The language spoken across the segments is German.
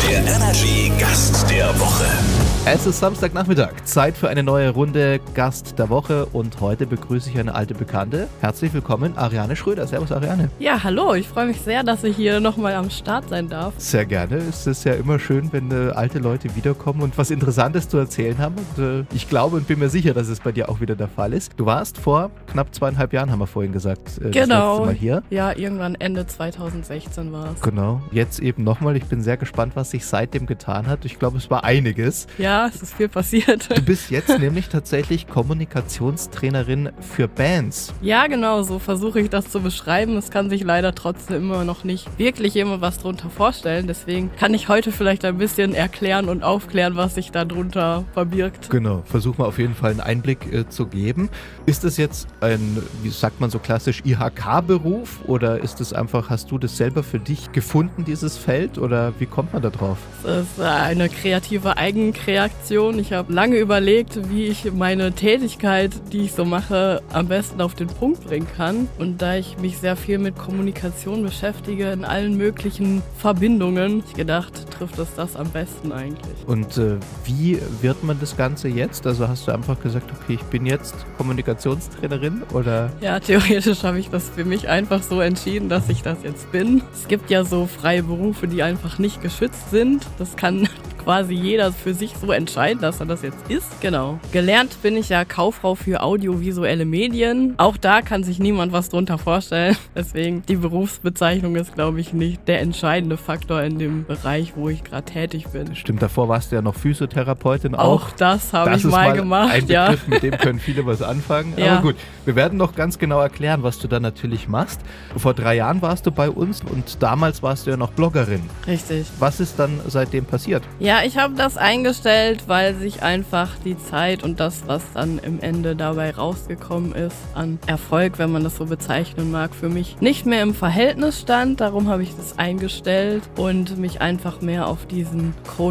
Der Energy Gast der Woche. Es ist Samstagnachmittag, Zeit für eine neue Runde Gast der Woche und heute begrüße ich eine alte Bekannte. Herzlich willkommen, Ariane Schröder. Servus, Ariane. Ja, hallo, ich freue mich sehr, dass ich hier nochmal am Start sein darf. Sehr gerne. Es ist ja immer schön, wenn alte Leute wiederkommen und was Interessantes zu erzählen haben. Und ich glaube und bin mir sicher, dass es bei dir auch wieder der Fall ist. Du warst vor knapp 2,5 Jahren, haben wir vorhin gesagt, das letzte Mal hier. Ja, irgendwann Ende 2016 war es. Genau, jetzt eben nochmal. Ich bin sehr gespannt, was sich seitdem getan hat. Ich glaube, es war einiges. Ja, es ist viel passiert. Du bist jetzt nämlich tatsächlich Kommunikationstrainerin für Bands. Ja, genau, so versuche ich das zu beschreiben. Es kann sich leider trotzdem immer noch nicht wirklich jemand was drunter vorstellen. Deswegen kann ich heute vielleicht ein bisschen erklären und aufklären, was sich da drunter verbirgt. Genau, versuch mal auf jeden Fall einen Einblick zu geben. Ist das jetzt ein, wie sagt man so klassisch, IHK-Beruf oder ist es einfach, hast du das selber für dich gefunden, dieses Feld, oder wie kommt man da drauf? Es ist eine kreative Eigenkreation. Ich habe lange überlegt, wie ich meine Tätigkeit, die ich so mache, am besten auf den Punkt bringen kann. Und da ich mich sehr viel mit Kommunikation beschäftige, in allen möglichen Verbindungen, ich gedacht, trifft es das am besten eigentlich. Und wie wird man das Ganze jetzt? Also hast du einfach gesagt, okay, ich bin jetzt Kommunikationstrainerin, oder? Ja, theoretisch habe ich das für mich einfach so entschieden, dass ich das jetzt bin. Es gibt ja so freie Berufe, die einfach nicht geschützt sind. Das kann quasi jeder für sich so entscheiden, dass er das jetzt ist. Genau. Gelernt bin ich ja Kauffrau für audiovisuelle Medien. Auch da kann sich niemand was drunter vorstellen. Deswegen, die Berufsbezeichnung ist, glaube ich, nicht der entscheidende Faktor in dem Bereich, wo ich gerade tätig bin. Stimmt, davor warst du ja noch Physiotherapeutin. Auch das habe ich mal gemacht, ein Begriff, mit dem können viele was anfangen. Ja. Aber gut, wir werden noch ganz genau erklären, was du da natürlich machst. Vor 3 Jahren warst du bei uns und damals warst du ja noch Bloggerin. Richtig. Was ist dann seitdem passiert? Ja, ich habe das eingestellt, weil sich einfach die Zeit und das, was dann im Ende dabei rausgekommen ist, an Erfolg, wenn man das so bezeichnen mag, für mich nicht mehr im Verhältnis stand. Darum habe ich das eingestellt und mich einfach mehr auf diesen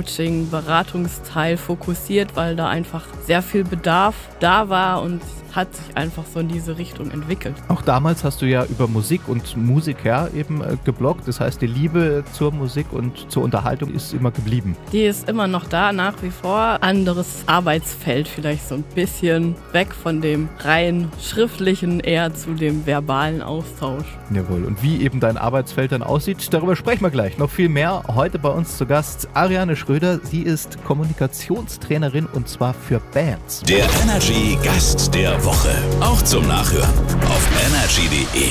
Coaching-Beratungsteil fokussiert, weil da einfach sehr viel Bedarf da war und hat sich einfach so in diese Richtung entwickelt. Auch damals hast du ja über Musik und Musiker eben gebloggt. Das heißt, die Liebe zur Musik und zur Unterhaltung ist immer geblieben. Die ist immer noch da, nach wie vor. Anderes Arbeitsfeld, vielleicht so ein bisschen weg von dem rein schriftlichen, eher zu dem verbalen Austausch. Jawohl. Und wie eben dein Arbeitsfeld dann aussieht, darüber sprechen wir gleich. Noch viel mehr. Heute bei uns zu Gast Ariane Schröder. Sie ist Kommunikationstrainerin und zwar für Bands. Der Energy Gast der Woche. Auch zum Nachhören auf energy.de.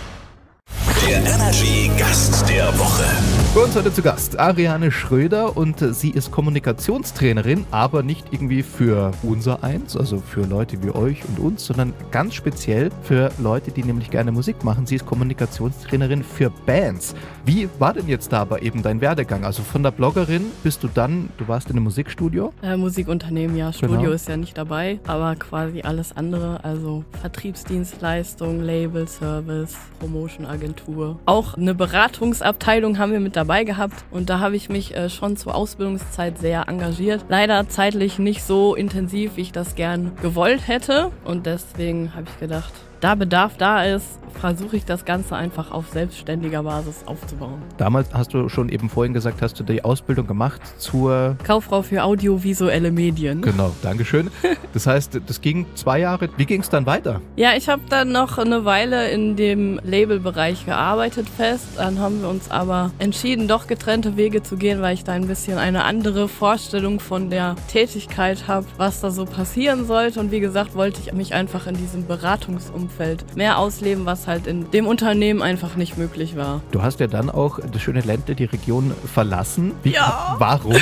Der Energy Gast der Woche. Bei uns heute zu Gast Ariane Schröder und sie ist Kommunikationstrainerin, aber nicht irgendwie für unsereins, also für Leute wie euch und uns, sondern ganz speziell für Leute, die nämlich gerne Musik machen. Sie ist Kommunikationstrainerin für Bands. Wie war denn jetzt da aber eben dein Werdegang? Also von der Bloggerin bist du dann, du warst in einem Musikstudio? Musikunternehmen, ja. Studio Genau. ist ja nicht dabei, aber quasi alles andere, also Vertriebsdienstleistung, Label, Service, Promotion-Agentur. Auch eine Beratungsabteilung haben wir mit dabei gehabt und da habe ich mich schon zur Ausbildungszeit sehr engagiert. Leider zeitlich nicht so intensiv, wie ich das gern gewollt hätte und deswegen habe ich gedacht, da Bedarf da ist, versuche ich das Ganze einfach auf selbstständiger Basis aufzubauen. Damals hast du schon eben vorhin gesagt, hast du die Ausbildung gemacht zur Kauffrau für audiovisuelle Medien. Genau, Dankeschön. Das heißt, das ging 2 Jahre. Wie ging es dann weiter? Ja, ich habe dann noch eine Weile in dem Labelbereich gearbeitet fest. Dann haben wir uns aber entschieden, doch getrennte Wege zu gehen, weil ich da ein bisschen eine andere Vorstellung von der Tätigkeit habe, was da so passieren sollte. Und wie gesagt, wollte ich mich einfach in diesem Beratungsumfeld mehr ausleben, was halt in dem Unternehmen einfach nicht möglich war. Du hast ja dann auch das schöne Ländle, die Region verlassen. Ja. Warum?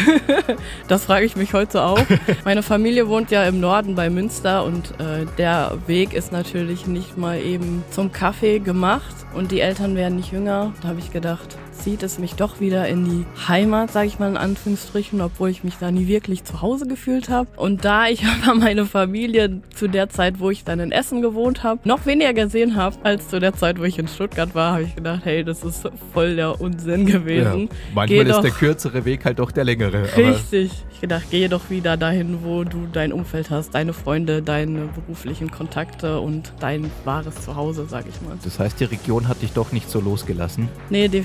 Das frage ich mich heute auch. Meine Familie wohnt ja im Norden bei Münster und der Weg ist natürlich nicht mal eben zum Kaffee gemacht und die Eltern werden nicht jünger. Da habe ich gedacht, zieht es mich doch wieder in die Heimat, sage ich mal in Anführungsstrichen, obwohl ich mich da nie wirklich zu Hause gefühlt habe. Und da ich aber meine Familie zu der Zeit, wo ich dann in Essen gewohnt habe, noch weniger gesehen habe als zu der Zeit, wo ich in Stuttgart war, habe ich gedacht, hey, das ist voll der Unsinn gewesen. Ja, manchmal ist der kürzere Weg halt doch der längere. Richtig. Ich gedacht, gehe doch wieder dahin, wo du dein Umfeld hast, deine Freunde, deine beruflichen Kontakte und dein wahres Zuhause, sage ich mal. Das heißt, die Region hat dich doch nicht so losgelassen? Nee, definitiv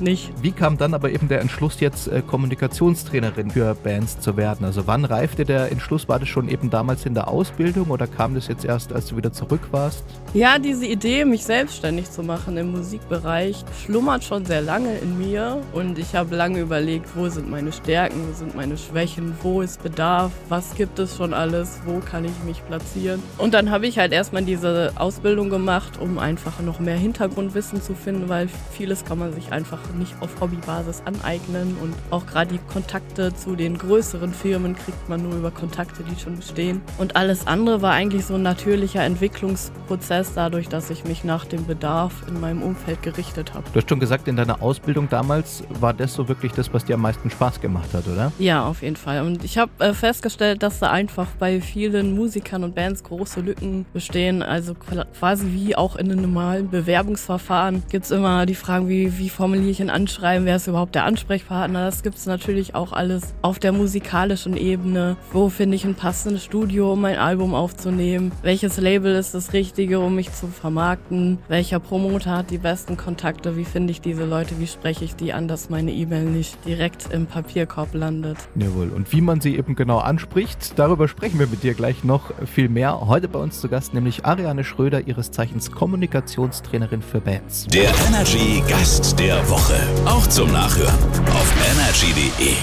nicht. Wie kam dann aber eben der Entschluss, jetzt Kommunikationstrainerin für Bands zu werden? Also wann reifte der Entschluss? War das schon eben damals in der Ausbildung oder kam das jetzt erst, als du wieder zurück warst? Ja, diese Idee, mich selbstständig zu machen im Musikbereich, schlummert schon sehr lange in mir. Und ich habe lange überlegt, wo sind meine Stärken, wo sind meine Schwächen, wo ist Bedarf, was gibt es schon alles, wo kann ich mich platzieren. Und dann habe ich halt erstmal diese Ausbildung gemacht, um einfach noch mehr Hintergrundwissen zu finden, weil vieles kann man sich einfach nicht auf Hobbybasis aneignen. Und auch gerade die Kontakte zu den größeren Firmen kriegt man nur über Kontakte, die schon bestehen. Und alles andere war eigentlich so ein natürlicher Entwicklungsprozess, dadurch, dass ich mich nach dem Bedarf in meinem Umfeld gerichtet habe. Du hast schon gesagt, in deiner Ausbildung damals war das so wirklich das, was dir am meisten Spaß gemacht hat, oder? Ja, auf jeden Fall. Und ich habe festgestellt, dass da einfach bei vielen Musikern und Bands große Lücken bestehen. Also quasi wie auch in einem normalen Bewerbungsverfahren gibt es immer die Fragen, wie formuliere ich ein Anschreiben, wer ist überhaupt der Ansprechpartner. Das gibt es natürlich auch alles auf der musikalischen Ebene. Wo finde ich ein passendes Studio, um mein Album aufzunehmen? Welches Label ist das Richtige, um mich zu vermarkten? Welcher Promoter hat die besten Kontakte? Wie finde ich diese Leute? Wie spreche ich die an, dass meine E-Mail nicht direkt im Papierkorb landet? Jawohl. Und wie man sie eben genau anspricht, darüber sprechen wir mit dir gleich noch viel mehr. Heute bei uns zu Gast nämlich Ariane Schröder, ihres Zeichens Kommunikationstrainerin für Bands. Der Energy Gast der Woche. Auch zum Nachhören auf energy.de.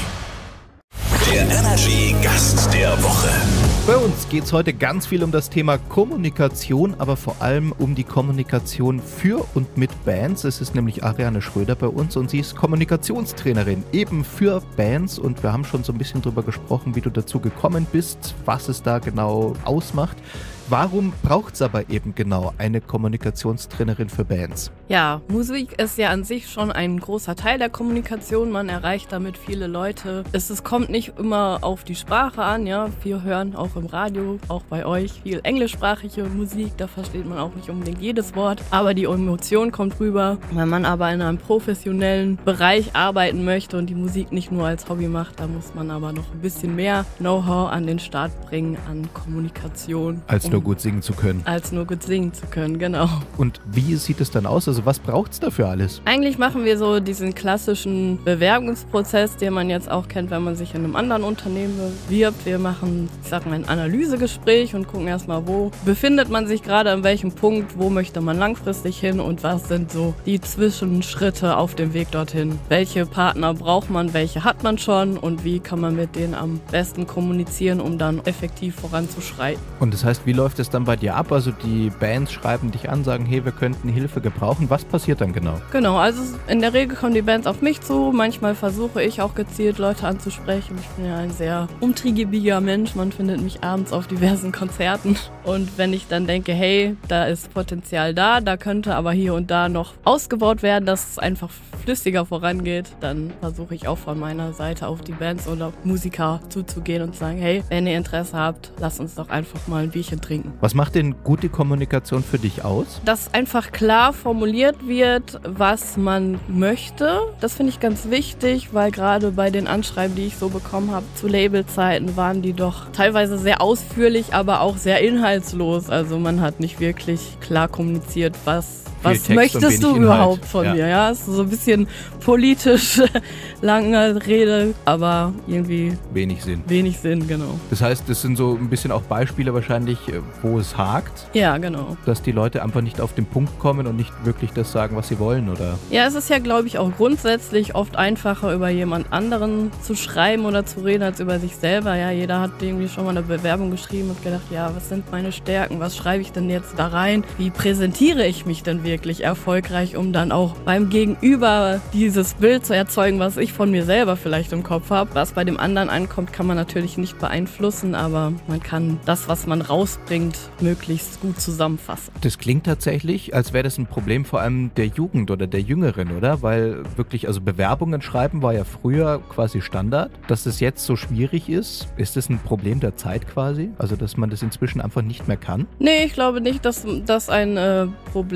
Der Energy Gast der Woche. Bei uns geht es heute ganz viel um das Thema Kommunikation, aber vor allem um die Kommunikation für und mit Bands. Es ist nämlich Ariane Schröder bei uns und sie ist Kommunikationstrainerin eben für Bands. Und wir haben schon so ein bisschen drüber gesprochen, wie du dazu gekommen bist, was es da genau ausmacht. Warum braucht es aber eben genau eine Kommunikationstrainerin für Bands? Ja, Musik ist ja an sich schon ein großer Teil der Kommunikation. Man erreicht damit viele Leute. Es kommt nicht immer auf die Sprache an. Ja, wir hören auch im Radio, auch bei euch, viel englischsprachige Musik. Da versteht man auch nicht unbedingt jedes Wort. Aber die Emotion kommt rüber. Wenn man aber in einem professionellen Bereich arbeiten möchte und die Musik nicht nur als Hobby macht, da muss man aber noch ein bisschen mehr Know-how an den Start bringen, an Kommunikation. Als nur gut singen zu können. Als nur gut singen zu können, genau. Und wie sieht es dann aus? Also was braucht es dafür alles? Eigentlich machen wir so diesen klassischen Bewerbungsprozess, den man jetzt auch kennt, wenn man sich in einem anderen Unternehmen bewirbt. Wir machen, ich sag mal, ein Analysegespräch und gucken erstmal, wo befindet man sich gerade, an welchem Punkt, wo möchte man langfristig hin und was sind so die Zwischenschritte auf dem Weg dorthin. Welche Partner braucht man, welche hat man schon und wie kann man mit denen am besten kommunizieren, um dann effektiv voranzuschreiten. Und das heißt, wie läuft es dann bei dir ab? Also die Bands schreiben dich an, sagen, hey, wir könnten Hilfe gebrauchen. Was passiert dann genau? Genau, also in der Regel kommen die Bands auf mich zu. Manchmal versuche ich auch gezielt Leute anzusprechen. Ich bin ja ein sehr umtriebiger Mensch. Man findet mich abends auf diversen Konzerten. Und wenn ich dann denke, hey, da ist Potenzial da könnte aber hier und da noch ausgebaut werden, dass es einfach flüssiger vorangeht, dann versuche ich auch von meiner Seite auf die Bands oder Musiker zuzugehen und zu sagen, hey, wenn ihr Interesse habt, lasst uns doch einfach mal ein Bierchen trinken. Was macht denn gute Kommunikation für dich aus? Dass einfach klar formuliert wird, was man möchte. Das finde ich ganz wichtig, weil gerade bei den Anschreiben, die ich so bekommen habe, zu Labelzeiten waren die doch teilweise sehr ausführlich, aber auch sehr inhaltslos. Also man hat nicht wirklich klar kommuniziert, was möchtest du überhaupt von mir? Ja, ist so ein bisschen politisch, lange Rede, aber irgendwie wenig Sinn. Wenig Sinn, genau. Das heißt, das sind so ein bisschen auch Beispiele wahrscheinlich, wo es hakt. Ja, genau. Dass die Leute einfach nicht auf den Punkt kommen und nicht wirklich das sagen, was sie wollen, oder? Ja, es ist ja, glaube ich, auch grundsätzlich oft einfacher, über jemand anderen zu schreiben oder zu reden, als über sich selber. Ja, jeder hat irgendwie schon mal eine Bewerbung geschrieben und gedacht, ja, was sind meine Stärken? Was schreibe ich denn jetzt da rein? Wie präsentiere ich mich denn wirklich erfolgreich, um dann auch beim Gegenüber dieses Bild zu erzeugen, was ich von mir selber vielleicht im Kopf habe. Was bei dem anderen ankommt, kann man natürlich nicht beeinflussen, aber man kann das, was man rausbringt, möglichst gut zusammenfassen. Das klingt tatsächlich, als wäre das ein Problem vor allem der Jugend oder der Jüngeren, oder? Weil wirklich, also Bewerbungen schreiben war ja früher quasi Standard. Dass es jetzt so schwierig ist das ein Problem der Zeit quasi? Also, dass man das inzwischen einfach nicht mehr kann? Nee, ich glaube nicht, dass das ein Problem des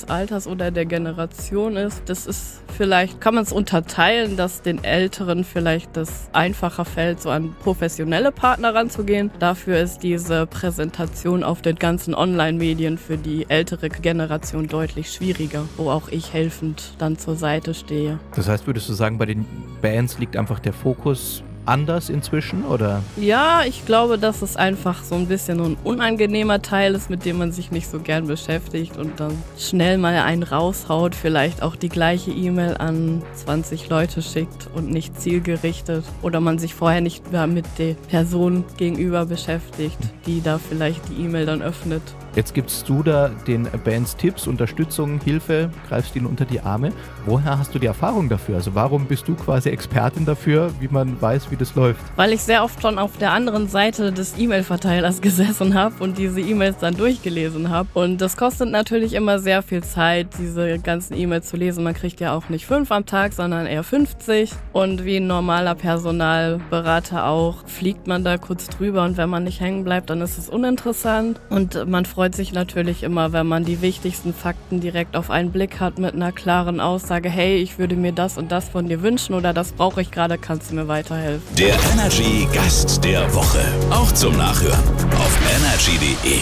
des Alters oder der Generation ist. Das ist vielleicht, kann man es unterteilen, dass den Älteren vielleicht das einfacher fällt, so an professionelle Partner ranzugehen. Dafür ist diese Präsentation auf den ganzen Online-Medien für die ältere Generation deutlich schwieriger, wo auch ich helfend dann zur Seite stehe. Das heißt, würdest du sagen, bei den Bands liegt einfach der Fokus anders inzwischen, oder? Ja, ich glaube, dass es einfach so ein bisschen ein unangenehmer Teil ist, mit dem man sich nicht so gern beschäftigt und dann schnell mal einen raushaut, vielleicht auch die gleiche E-Mail an 20 Leute schickt und nicht zielgerichtet oder man sich vorher nicht mehr mit der Person gegenüber beschäftigt, die da vielleicht die E-Mail dann öffnet. Jetzt gibst du da den Bands Tipps, Unterstützung, Hilfe, greifst ihnen unter die Arme. Woher hast du die Erfahrung dafür? Also warum bist du quasi Expertin dafür, wie man weiß, wie das läuft? Weil ich sehr oft schon auf der anderen Seite des E-Mail-Verteilers gesessen habe und diese E-Mails dann durchgelesen habe. Und das kostet natürlich immer sehr viel Zeit, diese ganzen E-Mails zu lesen. Man kriegt ja auch nicht 5 am Tag, sondern eher 50. Und wie ein normaler Personalberater auch, fliegt man da kurz drüber und wenn man nicht hängen bleibt, dann ist es uninteressant. Und man freut sich natürlich immer, wenn man die wichtigsten Fakten direkt auf einen Blick hat mit einer klaren Aussage, hey, ich würde mir das und das von dir wünschen oder das brauche ich gerade, kannst du mir weiterhelfen. Der Energy Gast der Woche. Auch zum Nachhören auf energy.de.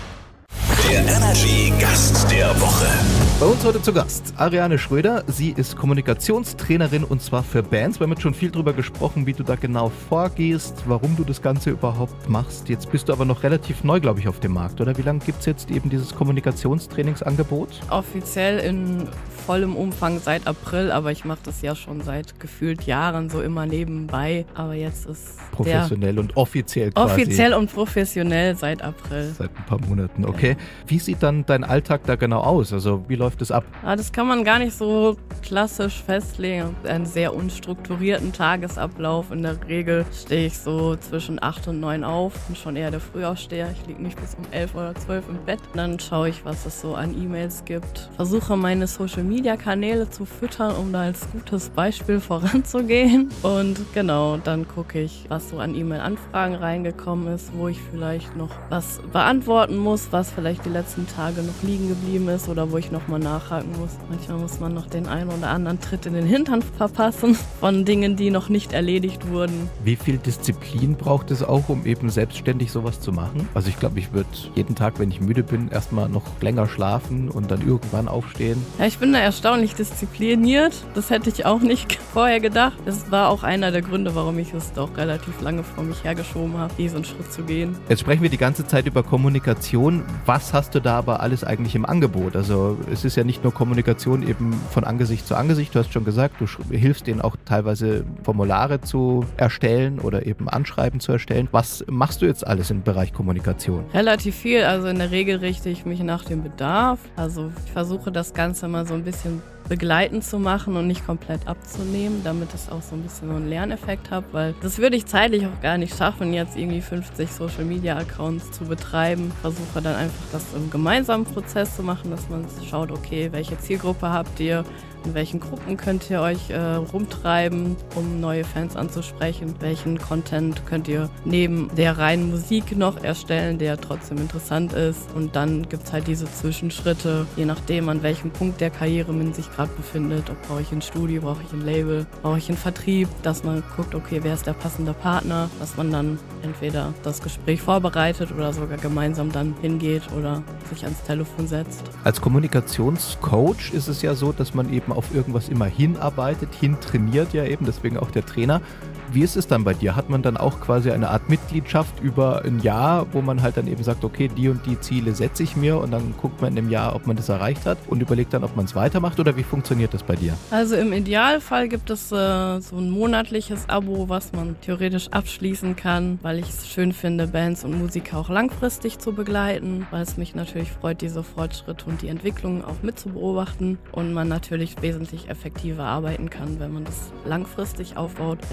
Der Energy Gast der Woche. Bei uns heute zu Gast Ariane Schröder. Sie ist Kommunikationstrainerin und zwar für Bands. Wir haben jetzt schon viel darüber gesprochen, wie du da genau vorgehst, warum du das Ganze überhaupt machst. Jetzt bist du aber noch relativ neu, glaube ich, auf dem Markt, oder? Wie lange gibt es jetzt eben dieses Kommunikationstrainingsangebot? Offiziell in vollem Umfang seit April, aber ich mache das ja schon seit gefühlt Jahren so immer nebenbei. Aber jetzt ist professionell und offiziell quasi. Offiziell und professionell seit April. Seit ein paar Monaten, okay. Wie sieht dann dein Alltag da genau aus? Also wie läuft es ab? Ja, das kann man gar nicht so klassisch festlegen. Einen sehr unstrukturierten Tagesablauf. In der Regel stehe ich so zwischen 8 und 9 auf. Bin schon eher der Frühaufsteher. Ich liege nicht bis um 11 oder 12 im Bett. Dann schaue ich, was es so an E-Mails gibt. Versuche meine Social-Media-Kanäle zu füttern, um da als gutes Beispiel voranzugehen. Und genau, dann gucke ich, was so an E-Mail-Anfragen reingekommen ist, wo ich vielleicht noch was beantworten muss, was vielleicht die letzten Tage noch liegen geblieben ist oder wo ich nochmal nachhaken muss. Manchmal muss man noch den einen oder anderen Tritt in den Hintern verpassen von Dingen, die noch nicht erledigt wurden. Wie viel Disziplin braucht es auch, um eben selbstständig sowas zu machen? Also ich glaube, ich würde jeden Tag, wenn ich müde bin, erstmal noch länger schlafen und dann irgendwann aufstehen. Ja, ich bin da erstaunlich diszipliniert. Das hätte ich auch nicht vorher gedacht. Das war auch einer der Gründe, warum ich es doch relativ lange vor mich hergeschoben habe, diesen Schritt zu gehen. Jetzt sprechen wir die ganze Zeit über Kommunikation. Was hast du da aber alles eigentlich im Angebot? Also es ist ja nicht nur Kommunikation eben von Angesicht zu Angesicht. Du hast schon gesagt, du hilfst denen auch teilweise Formulare zu erstellen oder eben Anschreiben zu erstellen. Was machst du jetzt alles im Bereich Kommunikation? Relativ viel. Also in der Regel richte ich mich nach dem Bedarf. Also ich versuche das Ganze mal so ein bisschen begleitend zu machen und nicht komplett abzunehmen, damit es auch so ein bisschen so einen Lerneffekt hat, weil das würde ich zeitlich auch gar nicht schaffen, jetzt irgendwie 50 Social-Media-Accounts zu betreiben. Versuche dann einfach das im gemeinsamen Prozess zu machen, dass man schaut, okay, welche Zielgruppe habt ihr, in welchen Gruppen könnt ihr euch rumtreiben, um neue Fans anzusprechen, welchen Content könnt ihr neben der reinen Musik noch erstellen, der trotzdem interessant ist, und dann gibt es halt diese Zwischenschritte, je nachdem an welchem Punkt der Karriere man sich gerade befindet, ob brauche ich ein Studio, brauche ich ein Label, brauche ich einen Vertrieb, dass man guckt, okay, wer ist der passende Partner, dass man dann entweder das Gespräch vorbereitet oder sogar gemeinsam dann hingeht oder sich ans Telefon setzt. Als Kommunikationscoach ist es ja so, dass man eben auf irgendwas immer hinarbeitet, hintrainiert ja eben, deswegen auch der Trainer. Wie ist es dann bei dir? Hat man dann auch quasi eine Art Mitgliedschaft über ein Jahr, wo man halt dann eben sagt, okay, die und die Ziele setze ich mir und dann guckt man in einem Jahr, ob man das erreicht hat und überlegt dann, ob man es weitermacht, oder wie funktioniert das bei dir? Also im Idealfall gibt es so ein monatliches Abo, was man theoretisch abschließen kann, weil ich es schön finde, Bands und Musiker auch langfristig zu begleiten, weil es mich natürlich freut, diese Fortschritte und die Entwicklung auch mitzubeobachten und man natürlich wesentlich effektiver arbeiten kann, wenn man das langfristig aufbaut. Wenn jetzt jemand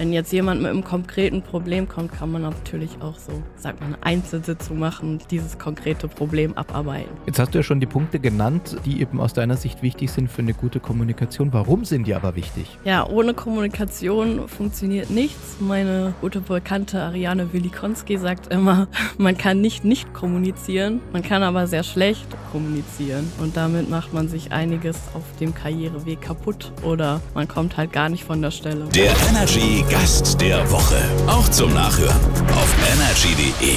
jemand mit einem konkreten Problem kommt, kann man natürlich auch so, sagt man, eine Einzelsitzung machen und dieses konkrete Problem abarbeiten. Jetzt hast du ja schon die Punkte genannt, die eben aus deiner Sicht wichtig sind für eine gute Kommunikation. Warum sind die aber wichtig? Ja, ohne Kommunikation funktioniert nichts. Meine gute Bekannte Ariane Willikonski sagt immer, man kann nicht kommunizieren, man kann aber sehr schlecht kommunizieren. Und damit macht man sich einiges auf dem Karriereweg kaputt oder man kommt halt gar nicht von der Stelle. Der Energy Gast der Woche. Auch zum Nachhören auf energy.de.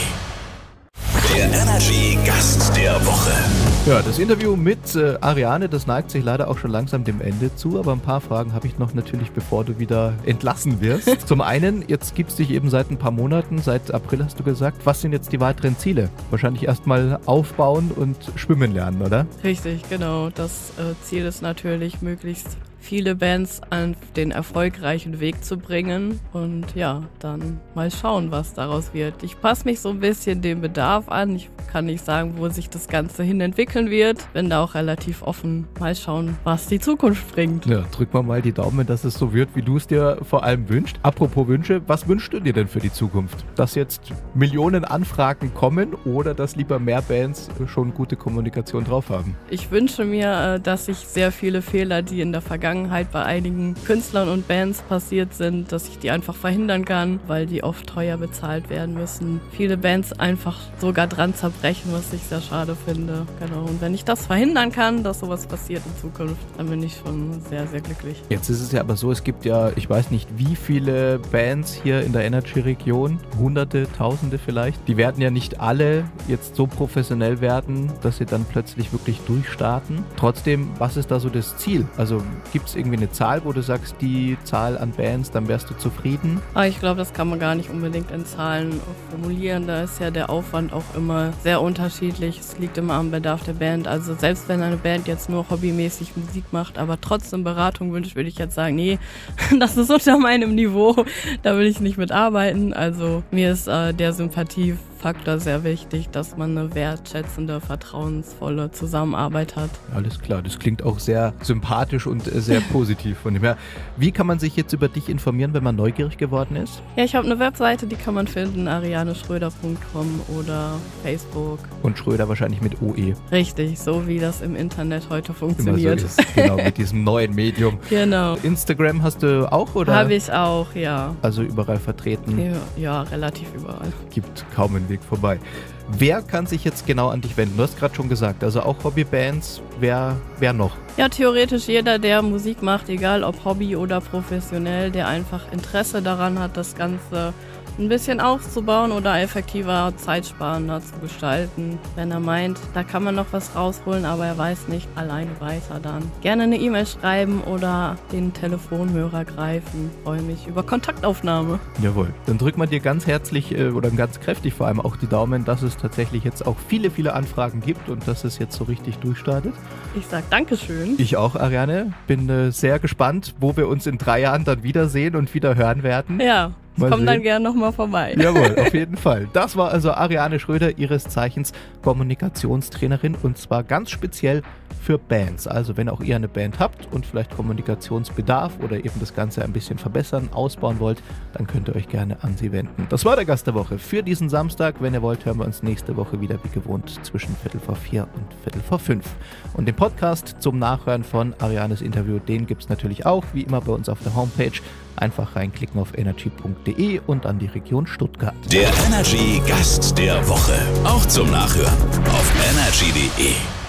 Der Energy Gast der Woche. Ja, das Interview mit Ariane, das neigt sich leider auch schon langsam dem Ende zu, aber ein paar Fragen habe ich noch natürlich, bevor du wieder entlassen wirst. Zum einen, jetzt gibt's dich eben seit ein paar Monaten, seit April hast du gesagt. Was sind jetzt die weiteren Ziele? Wahrscheinlich erstmal aufbauen und schwimmen lernen, oder? Richtig, genau. Das Ziel ist natürlich, möglichst viele Bands auf den erfolgreichen Weg zu bringen und ja, dann mal schauen, was daraus wird. Ich passe mich so ein bisschen dem Bedarf an. Ich kann nicht sagen, wo sich das Ganze hin entwickeln wird. Bin da auch relativ offen. Mal schauen, was die Zukunft bringt. Ja, drück mal die Daumen, dass es so wird, wie du es dir vor allem wünschst. Apropos Wünsche, was wünschst du dir denn für die Zukunft? Dass jetzt Millionen Anfragen kommen oder dass lieber mehr Bands schon gute Kommunikation drauf haben? Ich wünsche mir, dass ich sehr viele Fehler, die in der Vergangenheit bei einigen Künstlern und Bands passiert sind, dass ich die einfach verhindern kann, weil die oft teuer bezahlt werden müssen. Viele Bands einfach sogar dran zerbrechen, was ich sehr schade finde. Genau. Und wenn ich das verhindern kann, dass sowas passiert in Zukunft, dann bin ich schon sehr, sehr glücklich. Jetzt ist es ja aber so, es gibt ja, ich weiß nicht, wie viele Bands hier in der Energy-Region, Hunderte, Tausende vielleicht. Die werden ja nicht alle jetzt so professionell werden, dass sie dann plötzlich wirklich durchstarten. Trotzdem, was ist da so das Ziel? Also gibt es irgendwie eine Zahl, wo du sagst, die Zahl an Bands, dann wärst du zufrieden? Aber ich glaube, das kann man gar nicht unbedingt in Zahlen formulieren. Da ist ja der Aufwand auch immer sehr unterschiedlich. Es liegt immer am Bedarf der Band. Also selbst wenn eine Band jetzt nur hobbymäßig Musik macht, aber trotzdem Beratung wünscht, würde ich jetzt sagen, nee, das ist unter meinem Niveau. Da will ich nicht mitarbeiten. Also mir ist der Sympathiefaktor sehr wichtig, dass man eine wertschätzende, vertrauensvolle Zusammenarbeit hat. Alles klar, das klingt auch sehr sympathisch und sehr positiv von dem her. Wie kann man sich jetzt über dich informieren, wenn man neugierig geworden ist? Ja, ich habe eine Webseite, die kann man finden, arianeschröder.com oder Facebook. Und Schröder wahrscheinlich mit OE. Richtig, so wie das im Internet heute funktioniert. Immer so ist, genau, mit diesem neuen Medium. Genau. Instagram hast du auch, oder? Habe ich auch, ja. Also überall vertreten? Ja, relativ überall. Gibt kaum einen Weg vorbei. Wer kann sich jetzt genau an dich wenden? Du hast gerade schon gesagt, also auch Hobbybands, wer noch? Ja, theoretisch jeder, der Musik macht, egal ob Hobby oder professionell, der einfach Interesse daran hat, das Ganze ein bisschen aufzubauen oder effektiver, zeitsparender zu gestalten. Wenn er meint, da kann man noch was rausholen, aber er weiß nicht alleine weiter, dann gerne eine E-Mail schreiben oder den Telefonhörer greifen. Freue mich über Kontaktaufnahme. Jawohl. Dann drücken wir dir ganz herzlich oder ganz kräftig vor allem auch die Daumen, dass es tatsächlich jetzt auch viele, viele Anfragen gibt und dass es jetzt so richtig durchstartet. Ich sag Dankeschön. Ich auch, Ariane. Bin sehr gespannt, wo wir uns in 3 Jahren dann wiedersehen und wieder hören werden. Ja. Ich komme dann gerne nochmal vorbei. Jawohl, auf jeden Fall. Das war also Ariane Schröder, ihres Zeichens Kommunikationstrainerin und zwar ganz speziell für Bands. Also wenn auch ihr eine Band habt und vielleicht Kommunikationsbedarf oder eben das Ganze ein bisschen verbessern, ausbauen wollt, dann könnt ihr euch gerne an sie wenden. Das war der Gast der Woche für diesen Samstag. Wenn ihr wollt, hören wir uns nächste Woche wieder wie gewohnt zwischen 4:15 und 4:45. Und den Podcast zum Nachhören von Arianes Interview, den gibt es natürlich auch, wie immer bei uns auf der Homepage. Einfach reinklicken auf energy.de und an die Region Stuttgart. Der Energy Gast der Woche. Auch zum Nachhören auf energy.de.